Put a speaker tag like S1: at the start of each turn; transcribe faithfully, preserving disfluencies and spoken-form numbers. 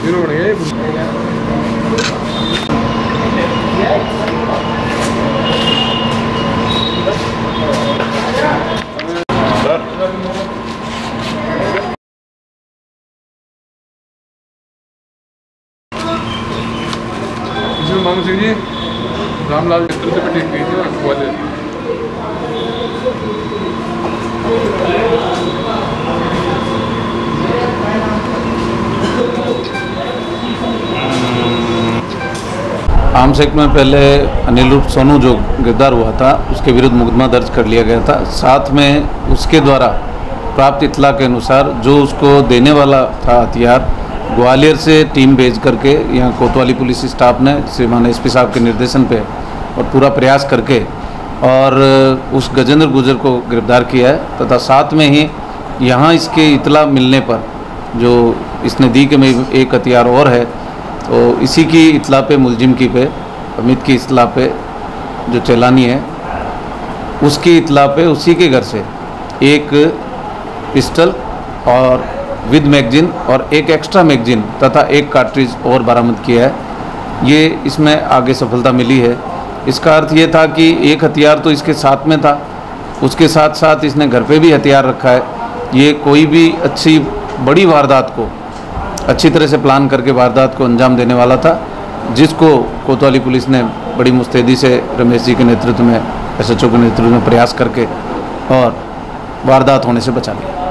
S1: मामू सिंह जी रामलाल चित्र से ठीक गई थी ना वाले
S2: आर्म्स एक्ट में पहले अनिल उर्फ सोनू जो गिरफ्तार हुआ था उसके विरुद्ध मुकदमा दर्ज कर लिया गया था। साथ में उसके द्वारा प्राप्त इत्तला के अनुसार जो उसको देने वाला था हथियार ग्वालियर से टीम भेज करके यहाँ कोतवाली पुलिस स्टाफ ने श्रीमान एसपी साहब के निर्देशन पे और पूरा प्रयास करके और उस गजेंद्र गुर्जर को गिरफ्तार किया है तथा साथ में ही यहाँ इसके इत्तला मिलने पर जो इसने दी कि में एक हथियार और है तो इसी की इत्तला पे मुलजिम की पे अमित की इत्तला पे जो चेलानी है उसकी इत्तला पे उसी के घर से एक पिस्टल और विद मैगजीन और एक एक्स्ट्रा मैगजीन तथा एक कार्ट्रिज और बरामद किया है। ये इसमें आगे सफलता मिली है। इसका अर्थ ये था कि एक हथियार तो इसके साथ में था, उसके साथ साथ इसने घर पे भी हथियार रखा है। ये कोई भी अच्छी बड़ी वारदात को अच्छी तरह से प्लान करके वारदात को अंजाम देने वाला था, जिसको कोतवाली पुलिस ने बड़ी मुस्तैदी से रमेश जी के नेतृत्व में एस एच ओ के नेतृत्व में प्रयास करके और वारदात होने से बचा लिया।